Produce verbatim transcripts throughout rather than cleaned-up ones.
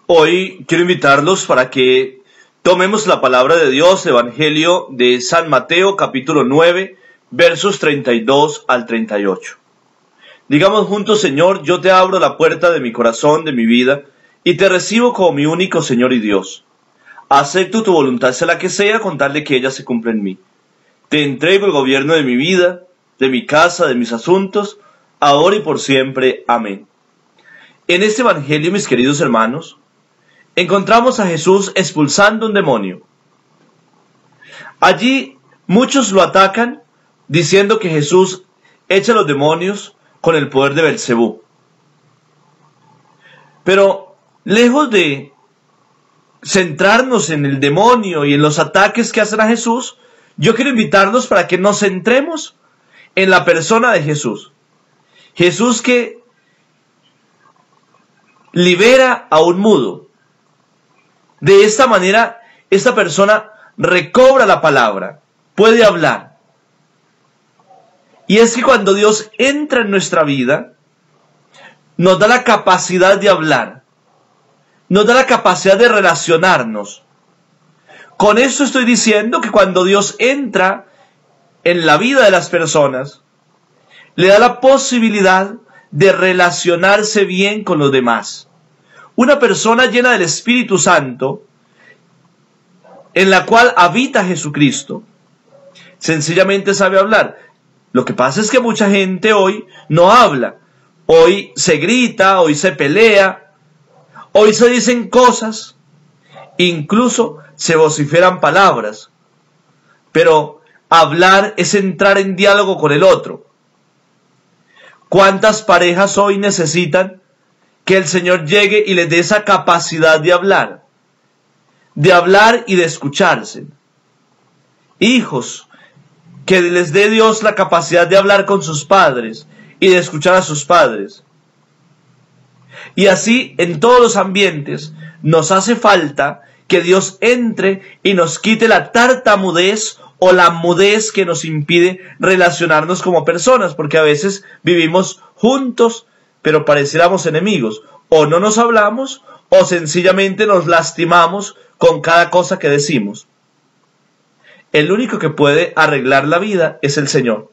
Hoy quiero invitarlos para que tomemos la palabra de Dios, Evangelio de San Mateo, capítulo nueve, versos treinta y dos al treinta y ocho. Digamos juntos: Señor, yo te abro la puerta de mi corazón, de mi vida, y te recibo como mi único Señor y Dios. Acepto tu voluntad, sea la que sea, con tal de que ella se cumpla en mí. Te entrego el gobierno de mi vida, de mi casa, de mis asuntos, ahora y por siempre. Amén. En este Evangelio, mis queridos hermanos, encontramos a Jesús expulsando un demonio. Allí muchos lo atacan diciendo que Jesús echa los demonios con el poder de Belcebú. Pero lejos de centrarnos en el demonio y en los ataques que hacen a Jesús, yo quiero invitarnos para que nos centremos en la persona de Jesús. Jesús que libera a un mudo. De esta manera, esta persona recobra la palabra, puede hablar. Y es que cuando Dios entra en nuestra vida, nos da la capacidad de hablar, nos da la capacidad de relacionarnos. Con esto estoy diciendo que cuando Dios entra en la vida de las personas, le da la posibilidad de relacionarse bien con los demás. Una persona llena del Espíritu Santo, en la cual habita Jesucristo, sencillamente sabe hablar. Lo que pasa es que mucha gente hoy no habla. Hoy se grita, hoy se pelea, hoy se dicen cosas, incluso se vociferan palabras. Pero hablar es entrar en diálogo con el otro. ¿Cuántas parejas hoy necesitan que el Señor llegue y les dé esa capacidad de hablar? De hablar y de escucharse. Hijos, que les dé Dios la capacidad de hablar con sus padres y de escuchar a sus padres. Y así, en todos los ambientes, nos hace falta que Dios entre y nos quite la tartamudez o la mudez que nos impide relacionarnos como personas, porque a veces vivimos juntos, pero pareciéramos enemigos. O no nos hablamos, o sencillamente nos lastimamos con cada cosa que decimos. El único que puede arreglar la vida es el Señor.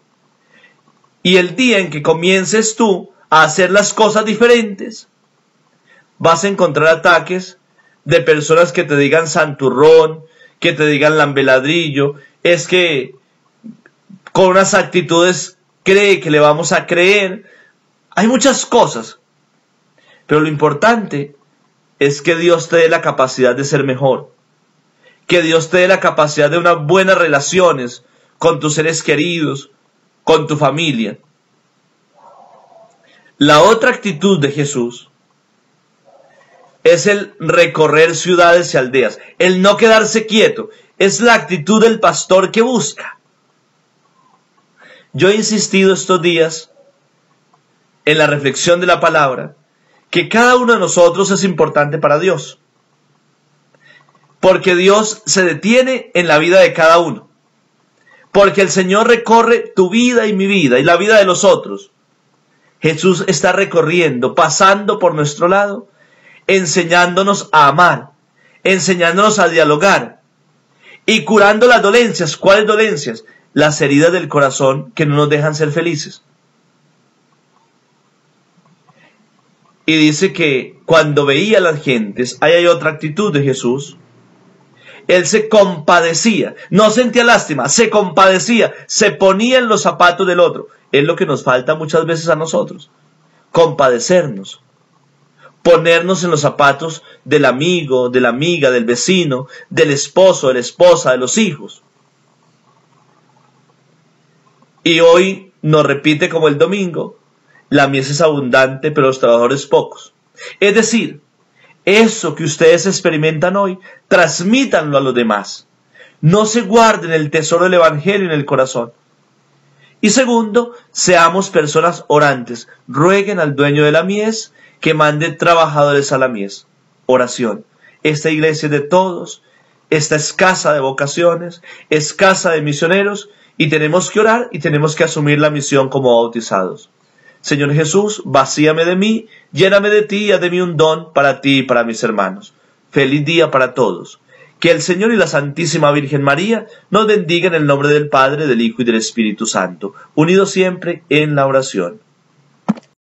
Y el día en que comiences tú a hacer las cosas diferentes, vas a encontrar ataques de personas que te digan santurrón, que te digan lambeladrillo. Es que con unas actitudes cree que le vamos a creer. Hay muchas cosas, pero lo importante es que Dios te dé la capacidad de ser mejor, que Dios te dé la capacidad de unas buenas relaciones con tus seres queridos, con tu familia. La otra actitud de Jesús es el recorrer ciudades y aldeas, el no quedarse quieto. Es la actitud del pastor que busca. Yo he insistido estos días en la reflexión de la palabra que cada uno de nosotros es importante para Dios, porque Dios se detiene en la vida de cada uno, porque el Señor recorre tu vida y mi vida y la vida de los otros. Jesús está recorriendo, pasando por nuestro lado, enseñándonos a amar, enseñándonos a dialogar y curando las dolencias. ¿Cuáles dolencias? Las heridas del corazón que no nos dejan ser felices. Y dice que cuando veía a las gentes, ahí hay otra actitud de Jesús. Él se compadecía, no sentía lástima, se compadecía, se ponía en los zapatos del otro. Es lo que nos falta muchas veces a nosotros, compadecernos, ponernos en los zapatos del amigo, de la amiga, del vecino, del esposo, de la esposa, de los hijos. Y hoy nos repite como el domingo: la mies es abundante, pero los trabajadores pocos. Es decir, eso que ustedes experimentan hoy, transmítanlo a los demás. No se guarden el tesoro del Evangelio en el corazón. Y segundo, seamos personas orantes. Rueguen al dueño de la mies que mande trabajadores a la mies. Oración. Esta iglesia es de todos, esta escasa de vocaciones, escasa de misioneros, y tenemos que orar y tenemos que asumir la misión como bautizados. Señor Jesús, vacíame de mí, lléname de ti y haz de mí un don para ti y para mis hermanos. Feliz día para todos. Que el Señor y la Santísima Virgen María nos bendiga en el nombre del Padre, del Hijo y del Espíritu Santo, unidos siempre en la oración.